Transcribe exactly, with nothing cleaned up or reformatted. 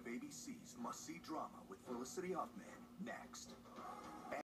A B C's must-see drama with Felicity Huffman, next.